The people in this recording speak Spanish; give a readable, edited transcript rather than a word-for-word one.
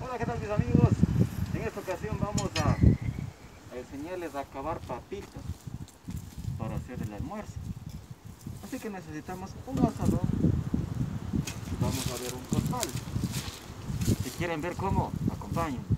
Hola, ¿qué tal mis amigos? En esta ocasión vamos a enseñarles a cavar papitas para hacer el almuerzo. Así que necesitamos un asador. Vamos a ver un costal. Si quieren ver cómo, acompáñenme.